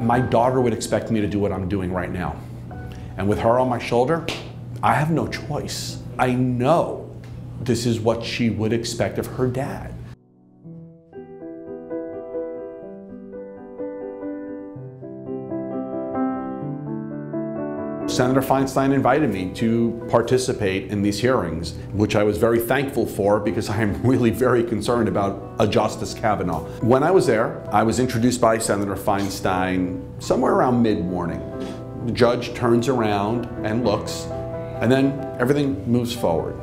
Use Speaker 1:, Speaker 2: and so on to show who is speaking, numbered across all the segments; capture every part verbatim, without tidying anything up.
Speaker 1: my daughter would expect me to do what I'm doing right now. And with her on my shoulder, I have no choice. I know this is what she would expect of her dad. Senator Feinstein invited me to participate in these hearings, which I was very thankful for because I am really very concerned about a Justice Kavanaugh. When I was there, I was introduced by Senator Feinstein somewhere around mid-morning. The judge turns around and looks, and then everything moves forward.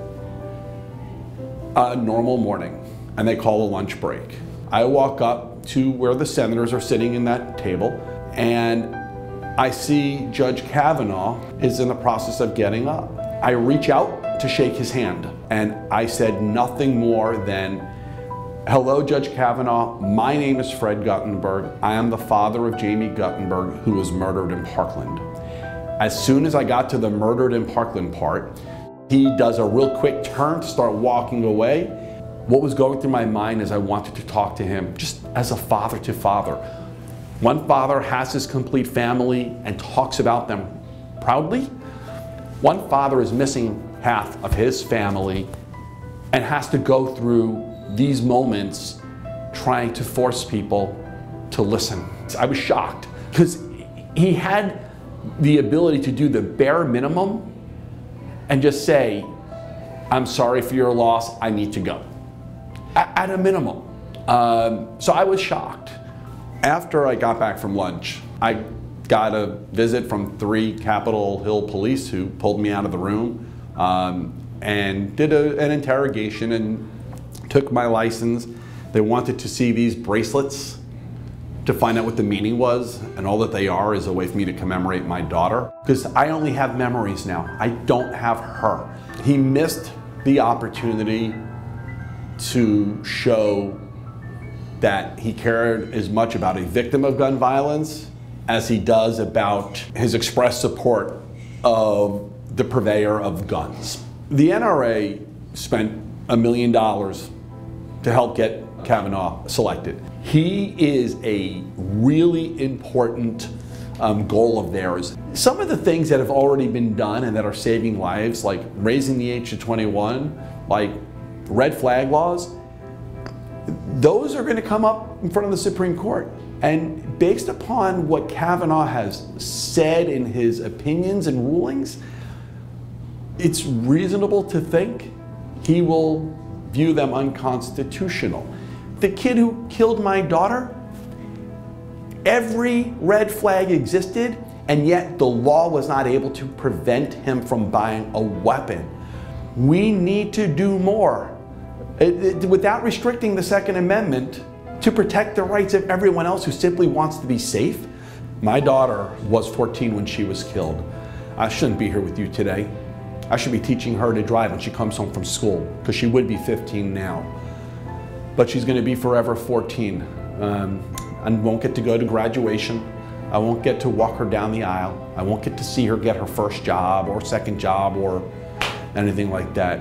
Speaker 1: A normal morning, and they call a lunch break. I walk up to where the senators are sitting in that table, and I see Judge Kavanaugh is in the process of getting up. I reach out to shake his hand, and I said nothing more than, "Hello, Judge Kavanaugh. My name is Fred Guttenberg. I am the father of Jamie Guttenberg, who was murdered in Parkland." As soon as I got to the murdered in Parkland part, he does a real quick turn to start walking away. What was going through my mind is I wanted to talk to him just as a father to father. One father has his complete family and talks about them proudly. One father is missing half of his family and has to go through these moments trying to force people to listen. I was shocked because he had the ability to do the bare minimum and just say, "I'm sorry for your loss, I need to go." At a minimum. Um, so I was shocked. After I got back from lunch, I got a visit from three Capitol Hill police who pulled me out of the room um, and did a, an interrogation and took my license. They wanted to see these bracelets to find out what the meaning was, and all that they are is a way for me to commemorate my daughter. Because I only have memories now. I don't have her. He missed the opportunity to show that he cared as much about a victim of gun violence as he does about his express support of the purveyor of guns. The N R A spent a million dollars to help get Kavanaugh selected. He is a really important um, goal of theirs. Some of the things that have already been done and that are saving lives, like raising the age to twenty-one, like red flag laws, those are going to come up in front of the Supreme Court. And based upon what Kavanaugh has said in his opinions and rulings, it's reasonable to think he will view them unconstitutional. The kid who killed my daughter, every red flag existed, and yet the law was not able to prevent him from buying a weapon. We need to do more. It, it, without restricting the Second Amendment to protect the rights of everyone else who simply wants to be safe. My daughter was fourteen when she was killed. I shouldn't be here with you today. I should be teaching her to drive when she comes home from school, because she would be fifteen now. But she's going to be forever fourteen um, and won't get to go to graduation. I won't get to walk her down the aisle. I won't get to see her get her first job or second job or anything like that.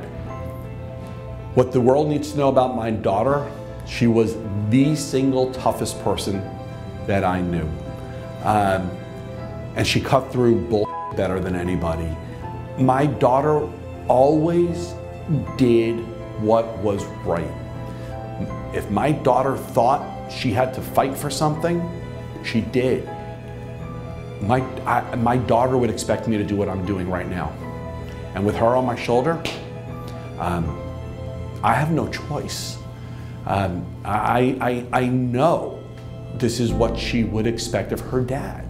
Speaker 1: What the world needs to know about my daughter, she was the single toughest person that I knew. Um, and she cut through bull better than anybody. My daughter always did what was right. If my daughter thought she had to fight for something, she did. My, I, my daughter would expect me to do what I'm doing right now. And with her on my shoulder, um, I have no choice. Um, I, I, I know this is what she would expect of her dad.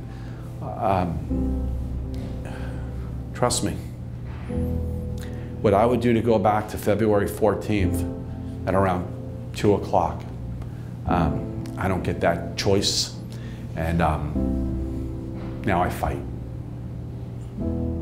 Speaker 1: Um, trust me. What I would do to go back to February fourteenth at around two o'clock, um, I don't get that choice, and um, now I fight.